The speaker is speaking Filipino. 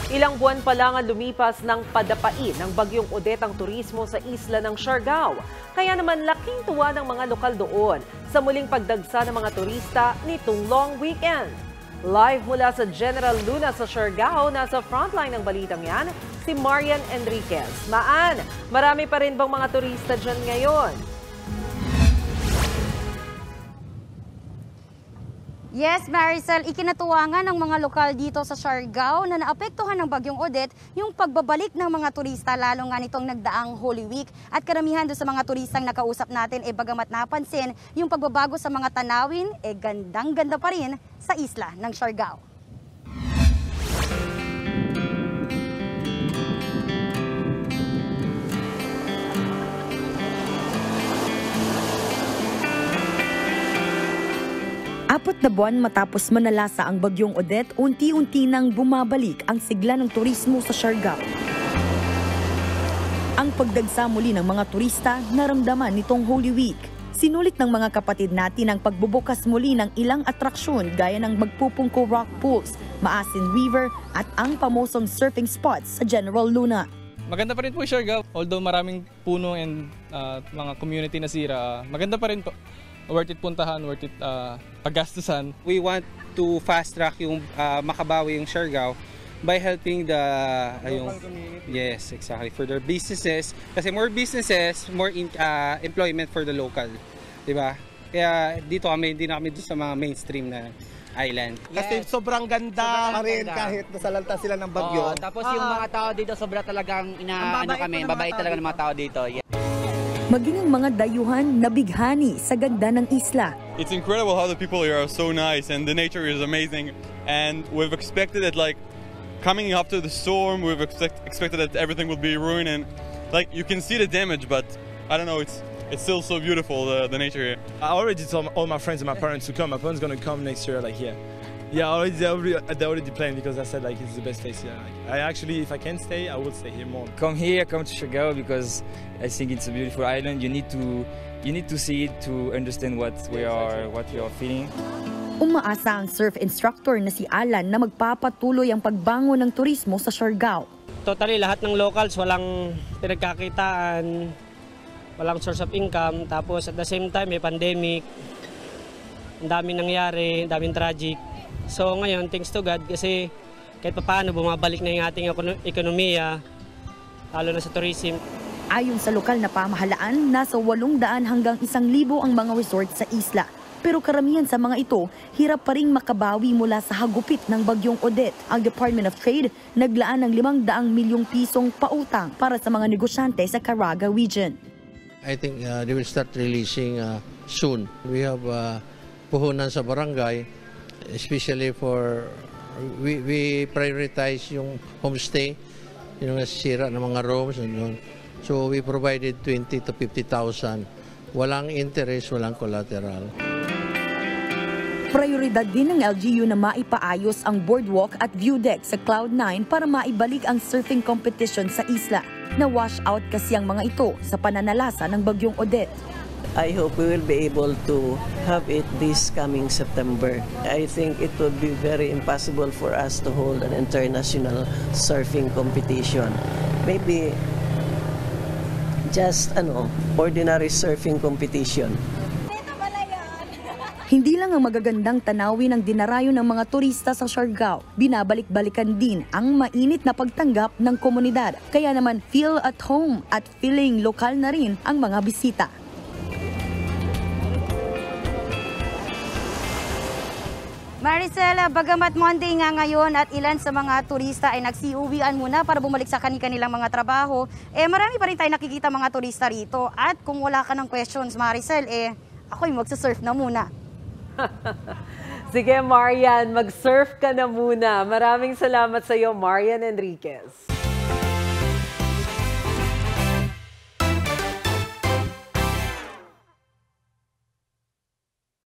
Ilang buwan pa lang ang lumipas ng padapain ng bagyong Odette ang turismo sa isla ng Siargao. Kaya naman laking tuwa ng mga lokal doon sa muling pagdagsa ng mga turista nitong long weekend. Live mula sa General Luna sa Siargao, nasa frontline ng balitang yan, si Marian Enriquez. Maan, marami pa rin bang mga turista dyan ngayon? Yes, Maricel, ikinatuwa ng mga lokal dito sa Siargao na naapektuhan ng bagyong Odette yung pagbabalik ng mga turista lalo nga nitong nagdaang Holy Week. At karamihan doon sa mga turistang nakausap natin, bagamat napansin yung pagbabago sa mga tanawin, gandang-ganda pa rin sa isla ng Siargao. Apat na buwan matapos manalasa ang bagyong Odette, unti-unti nang bumabalik ang sigla ng turismo sa Siargao. Ang pagdagsa muli ng mga turista naramdaman nitong Holy Week. Sinulit ng mga kapatid natin ang pagbubukas muli ng ilang atraksyon gaya ng Magpupungko Rock Pools, Maasin River at ang pamosong surfing spots sa General Luna. Maganda pa rin po Siargao, although maraming puno and mga community na sira, maganda pa rin po. Worth it puntahan, worth it paggastusan. We want to fast track yung makabawi yung Siargao by helping the local community. Yes, exactly, for their businesses. Kasi more businesses, more employment for the local, 'di ba? Kaya dito kami, hindi na kami doon sa mga mainstream na island. Kasi sobrang ganda pa rin kahit nasalanta sila ng bagyo. Tapos yung mga tao dito sobra talagang babait talaga ng mga tao dito. Yeah. Maging ang mga dayuhan nabighani sa ganda ng isla. It's incredible how the people here are so nice and the nature is amazing. And we've expected it, like coming up to the storm, we've expected that everything would be ruined and like you can see the damage, but I don't know, it's still so beautiful, the nature here. I already told all my friends and my parents to come. My parents are gonna come next year, like here. Yeah, they already planned because I said like it's the best place here. Like, I actually, if I can stay, I will stay here more. Come here, come to Siargao because I think it's a beautiful island. You need to see it to understand what we are feeling. Umaasa ang surf instructor na si Alan na magpapatuloy ang pagbangon ng turismo sa Siargao. Totally lahat ng locals walang pinagkakitaan, walang source of income, tapos at the same time may pandemic. Ang daming nangyari, daming tragic. So ngayon, thanks to God kasi kahit paano bumabalik na yung ating ekonomiya, lalo na sa tourism. Ayon sa lokal na pamahalaan, nasa 800 hanggang 1,000 ang mga resort sa isla. Pero karamihan sa mga ito, hirap pa ring makabawi mula sa hagupit ng bagyong Odette. Ang Department of Trade naglaan ng 500 milyong pisong pautang para sa mga negosyante sa Caraga region. I think they will start releasing soon. We have puhunan sa barangay. Especially for, we prioritize yung homestay, yung nasisira ng mga rooms. And so we provided 20 to 50,000. Walang interest, walang collateral. Prioridad din ng LGU na maipaayos ang boardwalk at view deck sa Cloud9 para maibalik ang surfing competition sa isla. Na-wash out kasi ang mga ito sa pananalasa ng bagyong Odette. I hope we will be able to have it this coming September. I think it would be very impossible for us to hold an international surfing competition. Maybe just ordinary surfing competition. Hindi lang ang magagandang tanawin ang dinarayo ng mga turista sa Siargao, binabalik-balikan din ang mainit na pagtanggap ng komunidad. Kaya naman feel at home at feeling lokal na rin ang mga bisita. Maricel, bagamat Monday nga ngayon at ilan sa mga turista ay nagsiuwian muna para bumalik sa kanilang mga trabaho, marami pa rin tayo nakikita mga turista rito. At kung wala ka ng questions, Maricel, ako'y magsasurf na muna. Sige, Marian, mag-surf ka na muna. Maraming salamat sa iyo, Marian Enriquez.